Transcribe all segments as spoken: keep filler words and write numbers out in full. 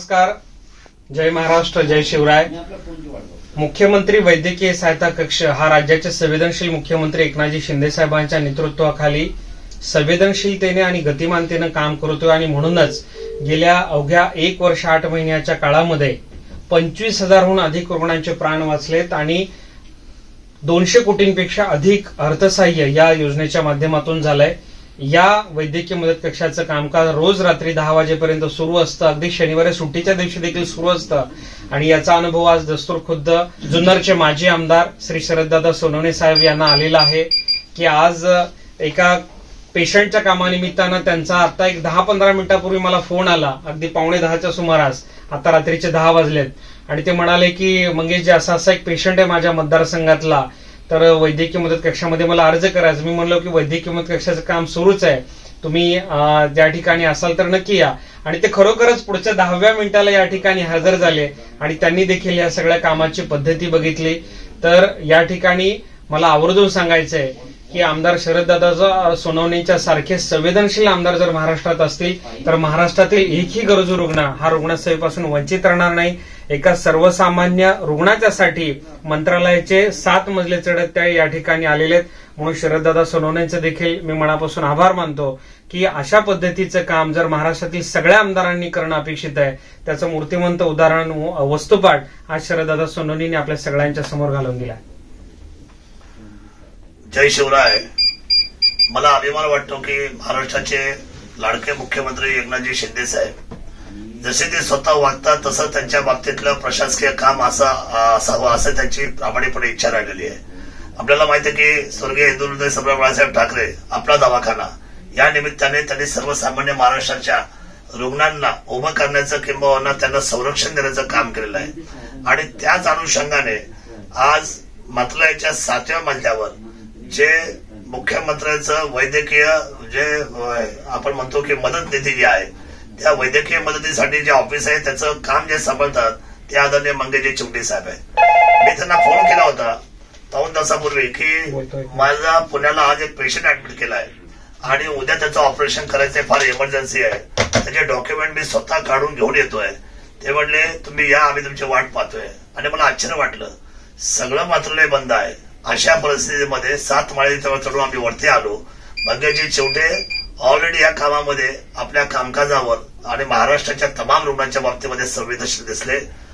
नमस्कार, जय महाराष्ट्र, जय शिवराय। मुख्यमंत्री वैद्यकीय सहायता कक्ष हा राज्याचे संवेदनशील मुख्यमंत्री एकनाथजी शिंदे साहेबांच्या नेतृत्वाखाली संवेदनशीलतेने आणि गतिमानतेने काम करतोय आणि म्हणूनच गेल्या अवघ्या एक वर्ष आठ महिन्याच्या काळामध्ये पंचवीस हजारहून अधिक रुग्णांचे प्राण वाचलेत आणि दोनशे कोटींपेक्षा अधिक अर्थसहाय्य या योजनेच्या माध्यमातून झालंय। या वैद्यकीय मदत कक्षाचं कामकाज रोज रात्री दहा वाजेपर्यंत सुरू असतं, अगदी शनिवारी सुट्टीच्या दिवशी देखील सुरू असतं आणि याचा अनुभव आज दस्तूर खुद्द जुन्नरचे माजी आमदार श्री शरददादा सोनवणे साहेब यांना आलेला आहे की आज एका पेशंटच्या कामानिमित्तानं त्यांचा आता एक दहा पंधरा मिनिटापूर्वी मला फोन आला, अगदी पावणे दहाच्या सुमारास, आता रात्रीचे दहा वाजलेत आणि ते म्हणाले की मंगेशजी असा असा एक पेशंट आहे माझ्या मतदारसंघातला, तर वैद्यकीय मदत कक्षामध्ये मला अर्ज करायचा। मी म्हणलो की वैद्यकीय मदत कक्षाचं काम सुरूच आहे, तुम्ही त्या ठिकाणी असाल तर नक्की या। आणि ते खरोखरच पुढच्या दहाव्या मिनिटाला या ठिकाणी हजर झाले आणि त्यांनी देखील या सगळ्या कामाची पद्धती बघितली। तर या ठिकाणी मला आवर्जून सांगायचंय की आमदार शरददादा सोनवणेंच्या सारखे संवेदनशील आमदार जर महाराष्ट्रात असतील तर महाराष्ट्रातील एकही गरजू रुग्ण हा रुग्णसेवेपासून वंचित राहणार नाही। एका सर्वसामान्य रुग्णाच्यासाठी मंत्रालयाचे सात मजले चढत त्या या ठिकाणी आलेले आहेत, म्हणून शरददादा सोनवणेंचे देखील मी मनापासून आभार मानतो की अशा पद्धतीचं काम जर महाराष्ट्रातील सगळ्या आमदारांनी करणं अपेक्षित आहे, त्याचं मूर्तिमंत उदाहरण वस्तुपाठ आज शरददादा सोनवणेंनी आपल्या सगळ्यांच्या समोर घालून दिला। जय शिवराय। मला अभिमान वाटतो की महाराष्ट्राचे लाडके मुख्यमंत्री एकनाथजी शिंदे साहेब जसे ते स्वतः वागतात तसं त्यांच्या बाबतीतलं प्रशासकीय काम असं असावं असं त्यांची प्रामाणिकपणे इच्छा राहिलेली आहे। आपल्याला माहिती आहे की स्वर्गीय हिंदुहृदय सम्राट बाळासाहेब ठाकरे आपला दवाखाना या निमित्ताने त्यांनी सर्वसामान्य महाराष्ट्राच्या रुग्णांना उभं करण्याचं किंवा त्यांना संरक्षण देण्याचं काम केलेलं आहे आणि त्याच अनुषंगाने आज मंत्रालयाच्या सातव्या मजल्यावर जे मुख्यमंत्र्यांचं वैद्यकीय जे आपण म्हणतो की मदत निधी जी आहे त्या वैद्यकीय मदतीसाठी जे ऑफिस आहे त्याचं काम जे सांभाळतात ते आदरणीय मंगेशजी चिमटे साहेब आहेत। मी त्यांना फोन केला होता पाऊण तासापूर्वी की माझा पुण्याला आज एक पेशंट ऍडमिट केलाय आणि उद्या त्याचं ऑपरेशन करायचंय, फार इमर्जन्सी आहे, त्याचे डॉक्युमेंट मी स्वतः काढून घेऊन येतोय। ते म्हणले तुम्ही या, आम्ही तुमची वाट पाहतोय। आणि मला आश्चर्य वाटलं, सगळं मंत्रालय बंद आहे, अशा परिस्थितीमध्ये सात माळी चढून आम्ही वरती आलो। मंगेशजी चिमटे ऑलरेडी या कामामध्ये आपल्या कामकाजावर आणि महाराष्ट्राच्या तमाम रुग्णांच्या बाबतीमध्ये संवेदनशील दिसले।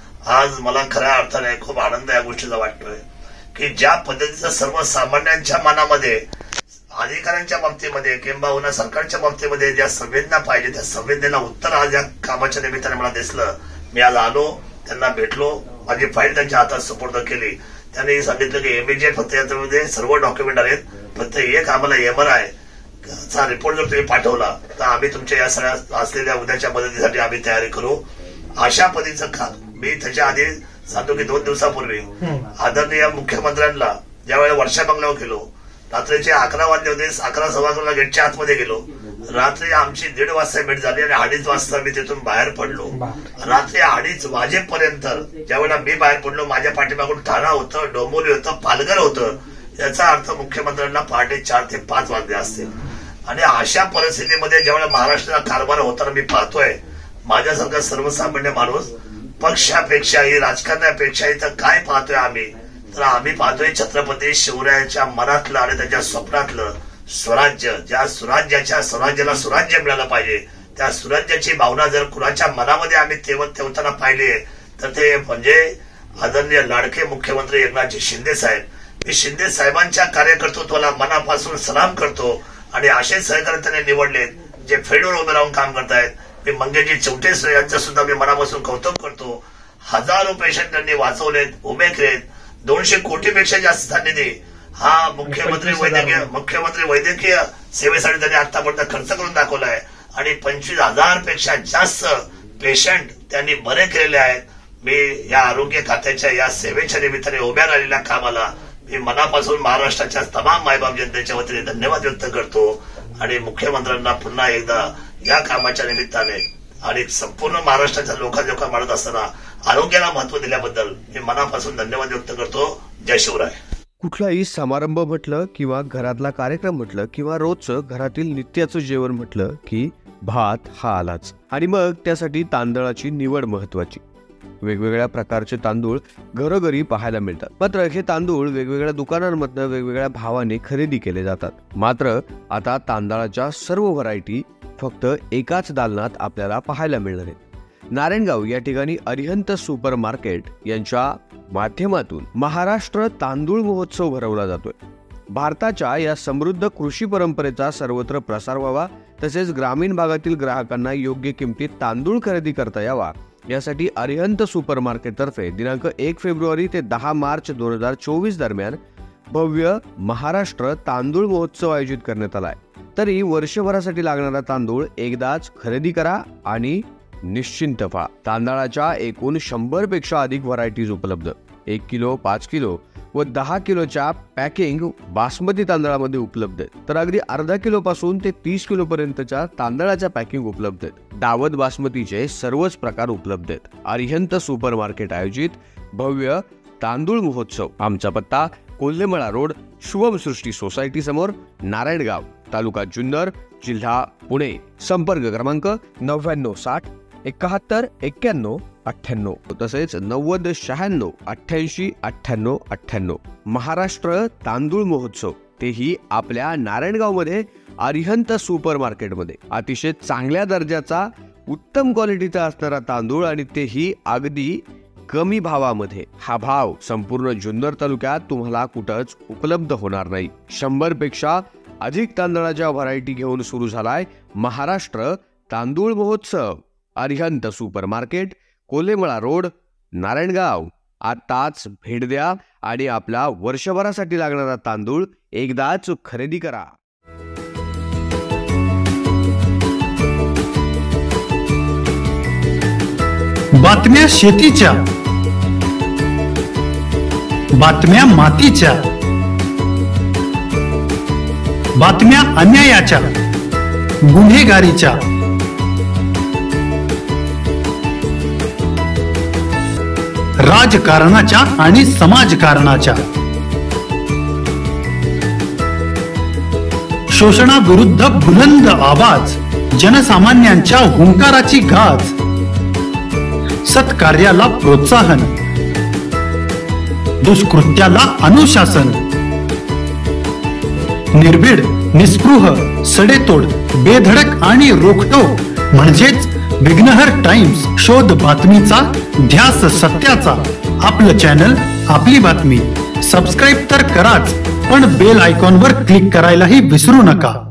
आज मला खऱ्या अर्थाने खूप आनंद या गोष्टीचा वाटतोय की ज्या पद्धतीचं सर्वसामान्यांच्या मनामध्ये अधिकाऱ्यांच्या बाबतीमध्ये किंवा सरकारच्या बाबतीमध्ये ज्या संवेदना पाहिजे त्या संवेदनेला उत्तर आज या कामाच्या निमित्ताने मला दिसलं। मी आज आलो, त्यांना भेटलो, माझी फाईल त्यांच्या हातात सुपूर्द केली। त्यांनी सांगितलं की इमिजिएट फक्त याच्यामध्ये सर्व डॉक्युमेंट आहेत, फक्त एक आम्हाला एमआरआय चा रिपोर्ट जर तुम्ही पाठवला तर आम्ही तुमच्या या सगळ्या असलेल्या उद्याच्या मदतीसाठी आम्ही तयारी करू। अशा पद्धतीचं काम मी त्याच्या आधी सांगतो की दोन दिवसापूर्वी आदरणीय मुख्यमंत्र्यांना ज्यावेळेला वर्षा बंगल्यावर गेलो, रात्रीचे अकरा वाजले होते, अकरा सव्वा अकरा गेटच्या आतमध्ये गेलो। रात्री आमची दीड वाजता भेट झाली आणि अडीच वाजता मी तिथून बाहेर पडलो। रात्री अडीच वाजेपर्यंत ज्यावेळेला मी बाहेर पडलो, माझ्या पाठीमागून ठाणा होतं, डोंबिवली होतं, पालघर होतं। याचा अर्थ मुख्यमंत्र्यांना पहाटे चार ते पाच वाजले असतील आणि अशा परिस्थितीमध्ये ज्यावेळेला महाराष्ट्राचा कारभार होताना मी पाहतोय, माझ्यासारखा सर्वसामान्य माणूस पक्षापेक्षाही राजकारणापेक्षाही तर काय पाहतोय आम्ही, तर आम्ही पाहतोय छत्रपती शिवरायाच्या मनातलं आणि त्याच्या स्वप्नातलं स्वराज्य, ज्या स्वराज्याच्या स्वराज्याला स्वराज्य मिळालं पाहिजे त्या स्वराज्याची भावना जर कुणाच्या मनामध्ये आम्ही तेवत ठेवताना पाहिली तर ते म्हणजे आदरणीय लाडके मुख्यमंत्री एकनाथजी शिंदे साहेब। मी शिंदे साहेबांच्या कार्यकर्तृत्वाला मनापासून सलाम करतो आणि असे सहकारी त्यांनी निवडलेत जे फील्डवर उभे राहून काम करतायत। मी मंगेशजी चिमटे यांचं सुद्धा मी मनापासून कौतुक करतो। हजारो पेशंट त्यांनी वाचवलेत, उभे केलेत, दोनशे कोटीपेक्षा जास्त निधी हा मुख्यमंत्री वैद्यकीय मुख्यमंत्री वैद्यकीय सेवेसाठी त्यांनी आतापर्यंत खर्च करून दाखवलाय आणि पंचवीस हजार पेक्षा जास्त पेशंट त्यांनी बरे केलेले आहेत। मी या आरोग्य खात्याच्या या सेवेच्या निमित्ताने उभ्या राहिलेल्या कामाला मी मनापासून महाराष्ट्राच्या तमाम मायबाप जनतेच्या वतीने धन्यवाद व्यक्त करतो आणि मुख्यमंत्र्यांना पुन्हा एकदा या कामाच्या निमित्ताने आणि संपूर्ण महाराष्ट्राच्या लोकांजोखा मानत असताना आरोग्याला महत्व दिल्याबद्दल मी मनापासून धन्यवाद व्यक्त करतो। जय शिवराय। कुठलाही समारंभ म्हटलं किंवा घरातला कार्यक्रम म्हटलं किंवा रोजचं घरातील नित्याचं जेवण म्हटलं की भात हा आलाच. आणि मग त्यासाठी तांदळाची निवड महत्वाची. वेगवेगळ्या प्रकारचे तांदूळ घरोघरी पाहायला मिळतात. मात्र हे तांदूळ वेगवेगळ्या दुकानांमधनं वेगवेगळ्या भावाने खरेदी केले जातात. मात्र आता तांदळाच्या सर्व व्हरायटी फक्त एकाच दालनात आपल्याला पाहायला मिळणार आहेत. नारायणगाव या ठिकाणी अरिहंत सुपर मार्केट यांच्या माध्यमातून महाराष्ट्र तांदूळ महोत्सव भरवला जातोय. भारताच्या या समृद्ध कृषी परंपरेचा सर्वत्र प्रसार व्हावा, तसेच ग्रामीण भागातील ग्राहकांना योग्य किमतीत तांदूळ खरेदी करता यावा, यासाठी अरिहंत सुपर मार्केट तर्फे दिनांक एक फेब्रुवारी ते दहा मार्च दोन हजार चोवीस दरम्यान भव्य महाराष्ट्र तांदूळ महोत्सव आयोजित करण्यात आलाय. तरी वर्षभरासाठी लागणारा तांदूळ एकदाच खरेदी करा आणि निश्चिंत व्हा. तांदळाच्या एकूण शंभर पेक्षा अधिक व्हरायटीज उपलब्ध. एक किलो, पाच किलो व दहा किलोच्या पॅकिंग बासमती तांदळामध्ये उपलब्ध आहेत. तर अगदी अर्धा किलो पासून ते तीस किलो पर्यंतच्या तांदळाच्या पॅकिंग उपलब्ध आहेत. दावत बासमतीचे सर्वच प्रकार उपलब्ध आहेत. अरिहंत सुपर मार्केट आयोजित भव्य तांदूळ महोत्सव. आमचा पत्ता कोल्हेमळा रोड, शुभम सृष्टी सोसायटी समोर, नारायणगाव, तालुका जुन्नर, जिल्हा पुणे. संपर्क क्रमांक नव्याण्णव साठ एकाहत्तर एक्क्याण्णव अठ्ठ्याण्णव तसेच नव्वद शहाण्णव अठ्ठ्याऐंशी अठ्ठ्याण्णव अठ्ठ्याण्णव. महाराष्ट्र तांदूळ महोत्सव, तेही आपल्या नारायणगाव मध्ये अरिहंत सुपर मार्केटमध्ये. अतिशय चांगल्या दर्जाचा उत्तम क्वालिटीचा असणारा तांदूळ आणि तेही अगदी कमी भावामध्ये. हा भाव संपूर्ण जुन्नर तालुक्यात तुम्हाला कुठंच उपलब्ध होणार नाही. शंभर पेक्षा अधिक तांदळाच्या व्हरायटी घेऊन सुरू झालाय महाराष्ट्र तांदूळ महोत्सव. Arihant super market, Kolhemala road, Narayangaon. आताच भेट द्या आणि आपला वर्षभरासाठी लागणारा तांदूळ एकदाच खरेदी करा. बातम्या शेतीच्या, बातम्या मातीच्या, बातम्या अन्यायाच्या, गुन्हेगारीच्या, राजकारणाच्या आणि समाजकारणाच्या, शोषणाविरुद्ध बुलंद आवाज, जनसामान्यांच्या हुंकाराची गाज, सत्कार्याला प्रोत्साहन, दुष्कृत्याला अनुशासन, निर्भीड, निस्पृह, सडेतोड, बेधडक आणि रोखठोक म्हणजेच विघ्नहर टाइम्स. शोध बातमीचा, ध्यास सत्याचा. आपलं चॅनल, आपली बातमी. सबस्क्राईब तर कराच, पण बेल आयकॉनवर क्लिक करायलाही विसरू नका.